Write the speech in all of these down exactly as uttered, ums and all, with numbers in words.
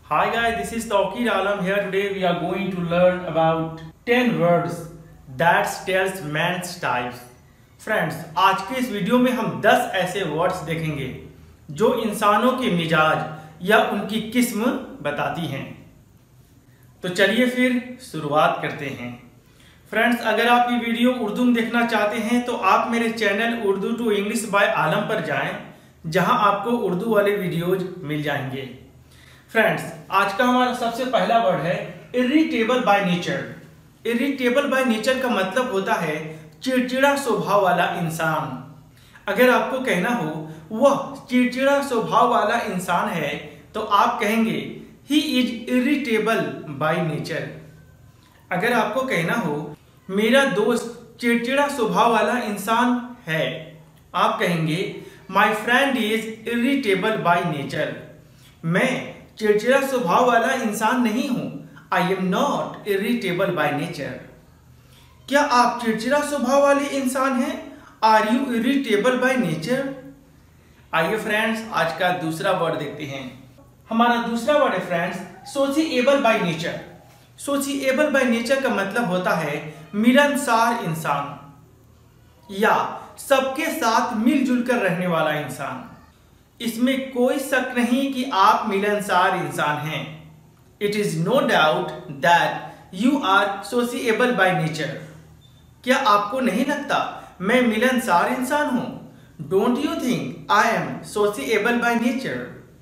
Hi guys, this is Tawqir Alam here. Today we are going to learn about ten words that tells man's types. Friends, आज के इस video में हम दस ऐसे words देखेंगे जो इंसानों के मिजाज या उनकी किस्म बताती हैं। तो चलिए फिर शुरुआत करते हैं। फ्रेंड्स, अगर आप ये वीडियो उर्दू में देखना चाहते हैं तो आप मेरे channel Urdu to English by Alam पर जाएं, जहां आपको उर्दू वाले वीडियोज मिल जाएंगे। फ्रेंड्स, आज का हमारा सबसे पहला वर्ड है irritable by nature. Irritable by nature का मतलब होता है चिड़चिड़ा स्वभाव वाला इंसान। अगर आपको कहना हो वह चिड़चिड़ा स्वभाव वाला इंसान है तो आप कहेंगे he is irritable by nature. अगर आपको कहना हो मेरा दोस्त चिड़चिड़ा स्वभाव वाला इंसान है, आप कहेंगे my friend is irritable by nature. मैं चिड़चिड़ा स्वभाव वाला इंसान नहीं हूं। I am not irritable by nature. क्या आप चिड़चिड़ा स्वभाव वाले इंसान हैं? Are you irritable by nature? आइए फ्रेंड्स, आज का दूसरा वर्ड देखते हैं। हमारा दूसरा वर्ड है friends sociable by nature. Sociable by nature का मतलब होता है मिलनसार इंसान या सबके साथ मिलजुल कर रहने वाला इंसान। इसमें कोई शक नहीं कि आप मिलनसार इंसान हैं। It is no doubt that you are sociable by nature. क्या आपको नहीं लगता मैं मिलनसार इंसान हूं? Don't you think I am sociable by nature?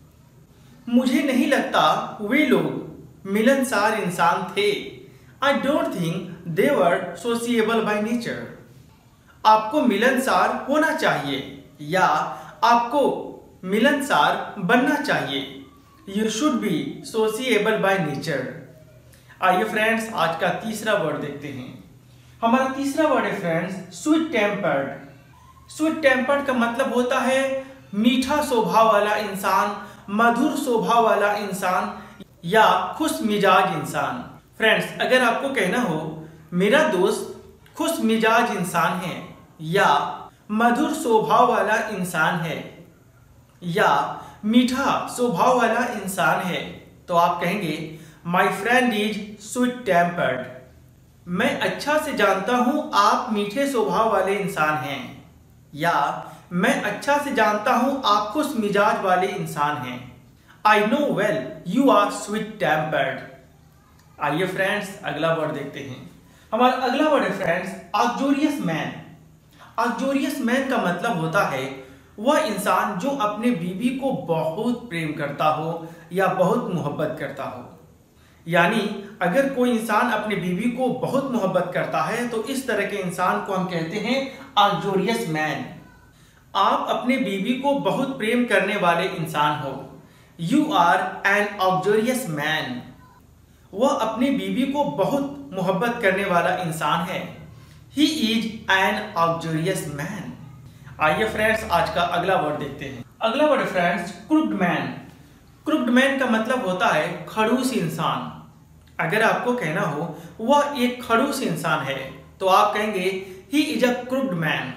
मुझे नहीं लगता वे लोग मिलनसार इंसान थे। I don't think they were sociable by nature. आपको मिलनसार होना चाहिए या आपको मिलनसार बनना चाहिए। You should be sociable by nature. आइए फ्रेंड्स, आज का तीसरा वर्ड देखते हैं। हमारा तीसरा वर्ड है friends sweet tempered. Sweet tempered का मतलब होता है मीठा स्वभाव वाला इंसान, मधुर स्वभाव वाला इंसान या खुश मिजाज इंसान। फ्रेंड्स, अगर आपको कहना हो मेरा दोस्त खुश मिजाज इंसान है या मधुर स्वभाव वाला इंसान है या मीठा स्वभाव वाला इंसान है तो आप कहेंगे my friend is sweet tempered. मैं अच्छा से जानता हूं आप मीठे स्वभाव वाले इंसान हैं या मैं अच्छा से जानता हूं आप खुश मिजाज वाले इंसान हैं। I know well you are sweet tempered. आइए फ्रेंड्स, अगला वर्ड देखते हैं। हमारा अगला वर्ड है friends uxorious man. Uxorious man का मतलब होता है वह इंसान जो अपने बीवी को बहुत प्रेम करता हो या बहुत मोहब्बत करता हो। यानी अगर कोई इंसान अपने बीवी को बहुत मोहब्बत करता है तो इस तरह के इंसान को हम कहते हैं ऑक्जोरियस मैन। आप अपने बीवी को बहुत प्रेम करने वाले इंसान हो। You are an uxorious man. वह अपनी बीवी को बहुत मोहब्बत करने वाला इंसान है। He is an uxorious man. आइए फ्रेंड्स, आज का अगला वर्ड देखते हैं। अगला word friends crooked man. Crooked man का मतलब होता है खड़ूस इंसान। अगर आपको कहना हो वह एक खड़ूस इंसान है तो आप कहेंगे he is a crooked man.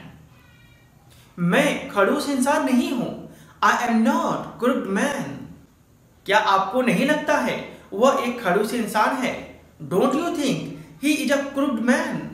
मैं खड़ूस इंसान नहीं हूं। I am not crooked man. क्या आपको नहीं लगता है वह एक खड़ूस इंसान है? Don't you think he is a crooked man?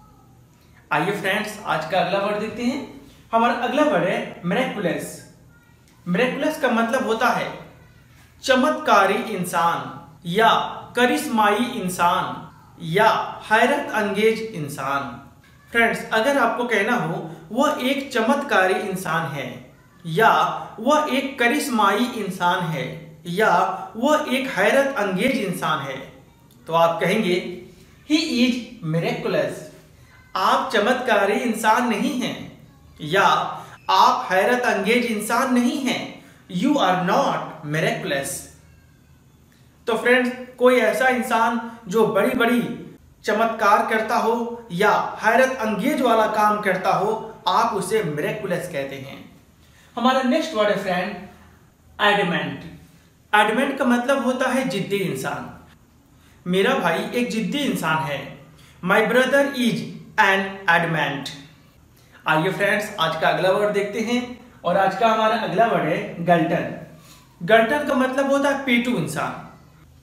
आइए फ्रेंड्स, आज का अगला वर्ड देखते हैं। हमारा अगला वर्ड है मिरेकुलस। मिरेकुलस का मतलब होता है चमत्कारी इंसान या करिश्माई इंसान या हैरत अंगेज इंसान। फ्रेंड्स, अगर आपको कहना हो वह एक चमत्कारी इंसान है या वह एक करिश्माई इंसान है या वह एक हैरत अंगेज इंसान है तो आप कहेंगे ही इज मिरेकुलस। आप चमत्कारी इंसान नहीं हैं या आप हैरत अंगेज इंसान नहीं हैं। You are not miraculous. तो फ्रेंड्स, कोई ऐसा इंसान जो बड़ी बड़ी चमत्कार करता हो या हैरत अंगेज वाला काम करता हो, आप उसे मिरेकुलस कहते हैं। हमारा नेक्स्ट वर्ड है फ्रेंड एडमेंट। एडमेंट का मतलब होता है जिद्दी इंसान। मेरा भाई एक जिद्दी इंसान है। My brother is an adamant. आइए फ्रेंड्स, आज का अगला वर्ड देखते हैं और आज का हमारा अगला वर्ड है गल्टन। गल्टन का मतलब होता है पेटू इंसान।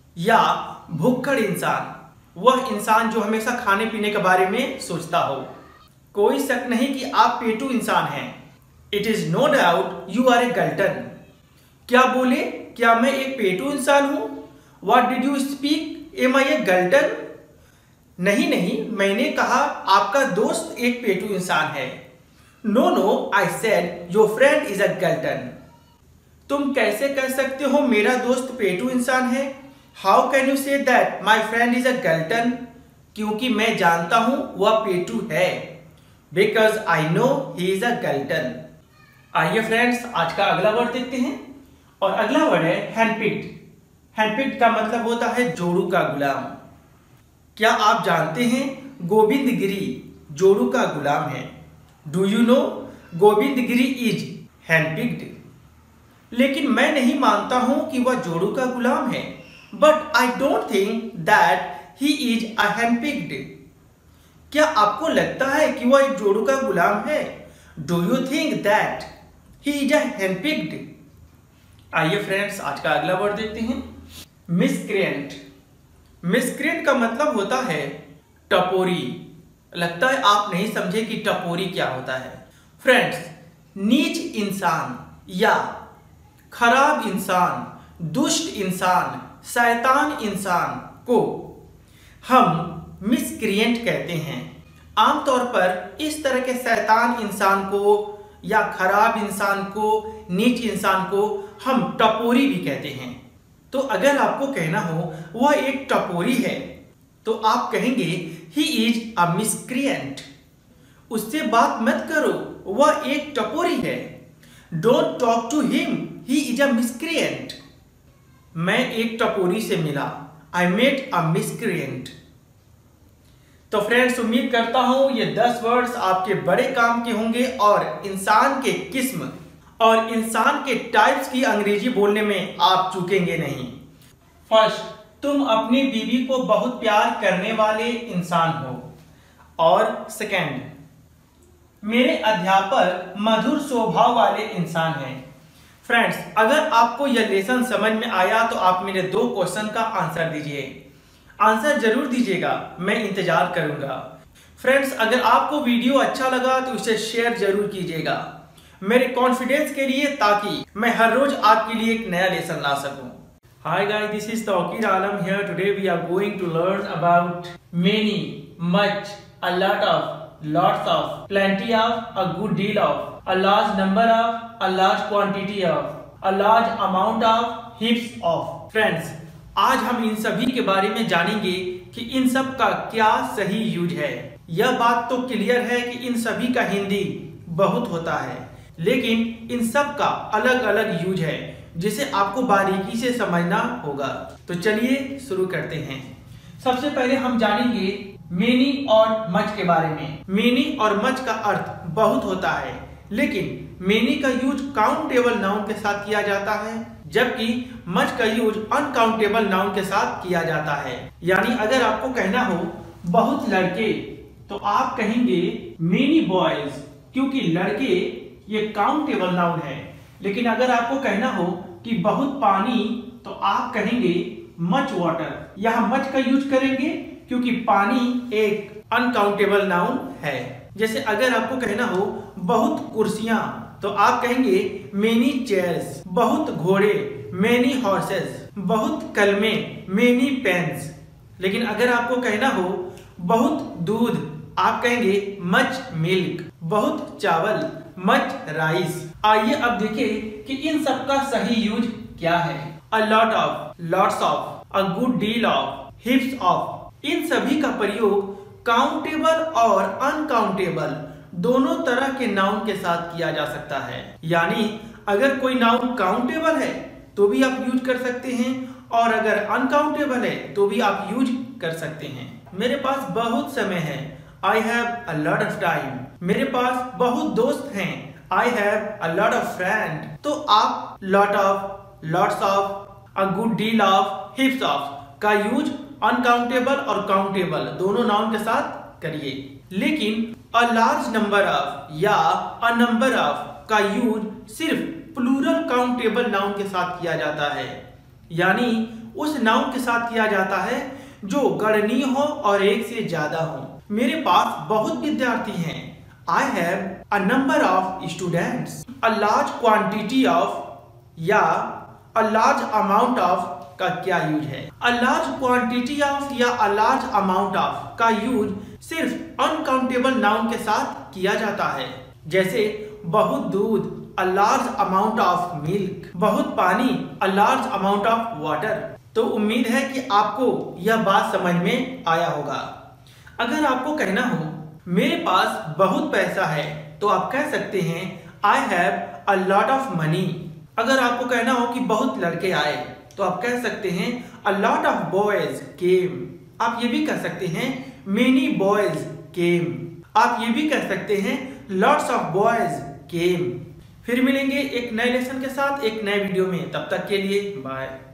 या भुक्खड़ इंसान, वह इंसान जो हमेशा खाने पीने के बारे में सोचता हो। कोई शक नहीं कि आप पेटू इंसान हैं। It is no doubt you are a glutton. क्या बोले, क्या मैं एक पेटू इंसान हूं? What did you speak? Am I a गल्टन? नहीं नहीं, मैंने कहा आपका दोस्त एक पेटू इंसान है। No no, I said your friend is a glutton. तुम कैसे कह सकते हो मेरा दोस्त पेटू इंसान है? How can you say that my friend is a glutton? क्योंकि मैं जानता हूं वह पेटू है। Because I know he is a glutton. आइए फ्रेंड्स, आज का अगला वर्ड देखते हैं। और अगला वर्ड है हैंडपिक्ड। हैंडपिक्ड का मतलब होता है जोड़ू का गुलाम। क्या आप जानते हैं गोविंद गिरी जोड़ू का गुलाम है? Do you know Govind Giri is henpecked? लेकिन मैं नहीं मानता हूं कि वह जोड़ू का गुलाम है। But I don't think that he is a henpecked. क्या आपको लगता है कि वह एक जोड़ू का गुलाम है? Do you think that he is a henpecked? आइए फ्रेंड्स, आज का अगला वर्ड देखते हैं। मिसक्रिएंट। मिसक्रिएंट का मतलब होता है टपोरी। लगता है आप नहीं समझे कि टपोरी क्या होता है। फ्रेंड्स, नीच इंसान या खराब इंसान, दुष्ट इंसान, शैतान इंसान को हम मिसक्रिएंट कहते हैं। आमतौर पर इस तरह के शैतान इंसान को या खराब इंसान को, नीच इंसान को हम टपोरी भी कहते हैं। तो अगर आपको कहना हो वह एक टपोरी है तो आप कहेंगे ही इज अ मिसक्रिएंट। उससे बात मत करो, वह एक टपोरी है। Don't talk to him, he is a miscreant. मैं एक टपोरी से मिला, आई मेट अ मिसक्रिएंट। तो फ्रेंड्स, उम्मीद करता हूं ये दस वर्ड्स आपके बड़े काम के होंगे और इंसान के किस्म और इंसान के टाइप्स की अंग्रेजी बोलने में आप चूकेंगे नहीं। फर्स्ट, तुम अपनी बीवी को बहुत प्यार करने वाले इंसान हो। और सेकंड, मेरे अध्यापक मधुर स्वभाव वाले इंसान हैं। फ्रेंड्स, अगर आपको यह लेसन समझ में आया तो आप मेरे दो क्वेश्चन का आंसर दीजिए। आंसर जरूर दीजिएगा, मैं इंतजार करूंगा। फ्रेंड्स, अगर आपको वीडियो अच्छा लगा तो इसे शेयर जरूर कीजिएगा मेरे कॉन्फिडेंस के लिए, ताकि मैं हर रोज आपके लिए एक नया लेसन ला सकूं। Hi guys, this is Tawqir Alam here. Today we are going to learn about many, much, a lot of, lots of, plenty of, a good deal of, a large number of, a large quantity of, a large amount of, heaps of. Friends, आज हम इन सभी के बारे में जानेंगे कि इन सब का क्या सही यूज है। यह बात तो क्लियर है कि इन सभी का हिंदी बहुत होता है, लेकिन इन सब का अलग अलग यूज है जिसे आपको बारीकी से समझना होगा। तो चलिए शुरू करते हैं। सबसे पहले हम जानेंगे मेनी और मच के बारे में। मेनी और मच का अर्थ बहुत होता है, लेकिन मेनी का यूज काउंटेबल नाउन के साथ किया जाता है, जबकि मच का यूज अनकाउंटेबल नाउन के साथ किया जाता है। यानी अगर आपको कहना हो बहुत लड़के तो आप कहेंगे मेनी बॉयज, क्योंकि लड़के ये काउंटेबल नाउन है। लेकिन अगर आपको कहना हो कि बहुत पानी तो आप कहेंगे मच वाटर। यहां मच का यूज करेंगे क्योंकि पानी एक अनकाउंटेबल नाउन है। जैसे अगर आपको कहना हो बहुत कुर्सियां तो आप कहेंगे मेनी चेयर्स, बहुत घोड़े मेनी हॉर्सेस, बहुत कलमे मेनी पेन्स। लेकिन अगर आपको कहना हो बहुत दूध आप कहेंगे मच मिल्क, बहुत चावल मच राइस। आइए अब देखें कि इन सब का सही यूज क्या है। A lot of, lots of, a good deal of, heaps of. इन सभी का प्रयोग काउंटेबल और अनकाउंटेबल दोनों तरह के नाउन के साथ किया जा सकता है। यानी अगर कोई नाउन काउंटेबल है तो भी आप यूज कर सकते हैं, और अगर अनकाउंटेबल है तो भी आप यूज कर सकते हैं। मेरे पास बहुत समय है, I have a lot of time. मेरे पास बहुत दोस्त हैं, I have a lot of friend. तो आप lot of, lots of, a good deal of, heaps of का यूज अनकाउंटेबल और काउंटेबल दोनों नाउन के साथ करिए। लेकिन अ लार्ज नंबर ऑफ या अ नंबर ऑफ का यूज सिर्फ प्लूरल काउंटेबल नाउन के साथ किया जाता है। यानी उस नाउन के साथ किया जाता है जो गणनीय हो और एक से ज्यादा हो। मेरे पास बहुत विद्यार्थी हैं। I have a number of students. A large quantity of या a large amount of का क्या यूज है? A large quantity of या a large amount of का यूज सिर्फ अनकाउंटेबल नाउन के साथ किया जाता है। जैसे बहुत दूध, a large amount of milk, बहुत पानी, a large amount of water। तो उम्मीद है कि आपको यह बात समझ में आया होगा। अगर आपको कहना हो मेरे पास बहुत पैसा है तो आप कह सकते हैं I have a lot of money। अगर आपको कहना हो कि बहुत लड़के आए तो आप कह सकते हैं a lot of boys came। आप ये भी कह सकते हैं many boys came। आप ये भी कह सकते हैं lots of boys came। फिर मिलेंगे एक नए लेसन के साथ एक नए वीडियो में, तब तक के लिए बाय।